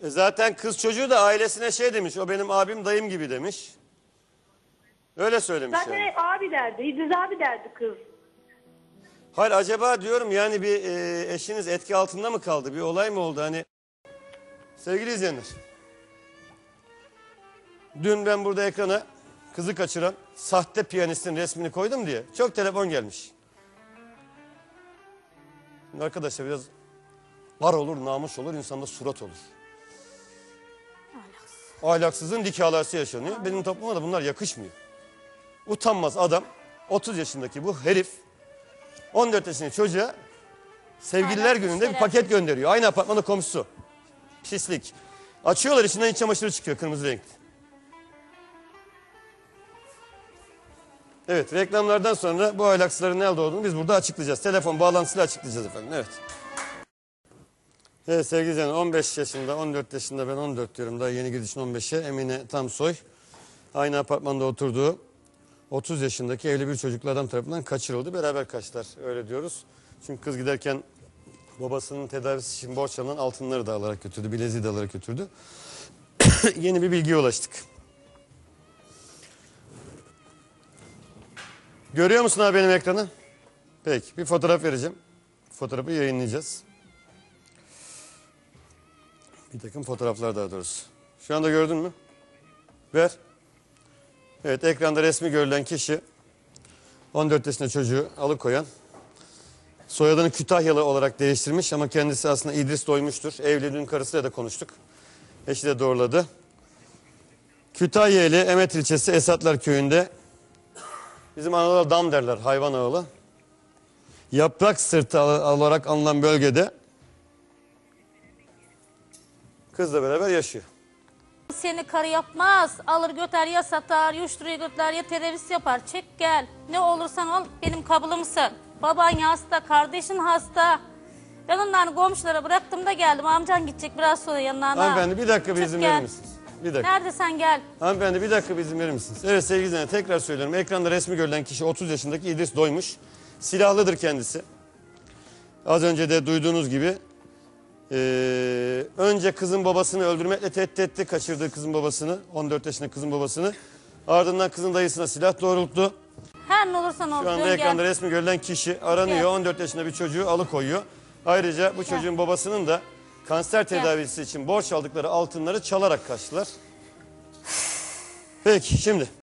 Zaten kız çocuğu da ailesine şey demiş. O benim abim dayım gibi demiş. Öyle söylemiş Zaten yani. abi derdi. İdris abi derdi kız. Hayır acaba diyorum yani bir eşiniz etki altında mı kaldı? Bir olay mı oldu hani? Sevgili izleyenler. Dün ben burada ekrana kızı kaçıran sahte piyanistin resmini koydum diye çok telefon gelmiş. Şimdi arkadaşlar biraz var olur, namus olur, insanda surat olur. Ahlaksızlığın dik alası yaşanıyor. Benim topluma da bunlar yakışmıyor. Utanmaz adam, 30 yaşındaki bu herif 14 yaşındaki çocuğa sevgililer gününde bir paket gönderiyor. Aynı apartmanda komşusu. Pislik. Açıyorlar, içinden iç çamaşırı çıkıyor kırmızı renkli. Evet, reklamlardan sonra bu ahlaksızların nerede olduğunu biz burada açıklayacağız. Telefon bağlantısıyla açıklayacağız efendim. Evet. Evet sevgili izleyenler, 15 yaşında, 14 yaşında, ben 14 diyorum, daha yeni girişin 15'e. Emine Tamsoy aynı apartmanda oturduğu 30 yaşındaki evli bir çocuklu adam tarafından kaçırıldı. Beraber kaçtılar, öyle diyoruz. Çünkü kız giderken babasının tedavisi için borç alınan altınları da alarak götürdü, bileziği de alarak götürdü. Yeni bir bilgiye ulaştık. Görüyor musun abi benim ekranı? Peki, bir fotoğraf vereceğim. Fotoğrafı yayınlayacağız. Bir takım fotoğraflar daha doğrusu. Şu anda gördün mü? Ver. Evet, ekranda resmi görülen kişi 14 yaşında çocuğu alıkoyan, soyadını Kütahyalı olarak değiştirmiş ama kendisi aslında İdris Doymuş'tur. Evli, dün karısıyla da konuştuk. Eşi de doğruladı. Kütahyeli Emet ilçesi Esatlar köyünde, bizim Anadolu'da dam derler, hayvan ağılı. Yaprak sırtı olarak anılan bölgede kızla beraber yaşıyor. Seni karı yapmaz. Alır götür ya satar, uyuşturuyor götür ya terörist yapar. Çek gel. Ne olursan ol benim kabulümsün. Baban hasta, kardeşin hasta. Ben onları komşulara bıraktım da geldim. Amcan gidecek biraz sonra yanlarına. Hanımefendi bir dakika bir izin verir misiniz? Bir dakika. Nerede sen gel. Hanımefendi bir dakika bir izin verir misiniz? Evet sevgili izleyenler, tekrar söylüyorum. Ekranda resmi görülen kişi 30 yaşındaki İdris Doymuş. Silahlıdır kendisi. Az önce de duyduğunuz gibi önce kızın babasını öldürmekle tehdit etti. Kaçırdığı kızın babasını, 14 yaşındaki kızın babasını. Ardından kızın dayısına silah doğrulttu. Her ne olursan ol. Şu anda ekranda resmi görülen kişi aranıyor. Gel. 14 yaşında bir çocuğu alıkoyuyor. Ayrıca bu çocuğun babasının da kanser tedavisi için borç aldıkları altınları çalarak kaçtılar. Peki şimdi.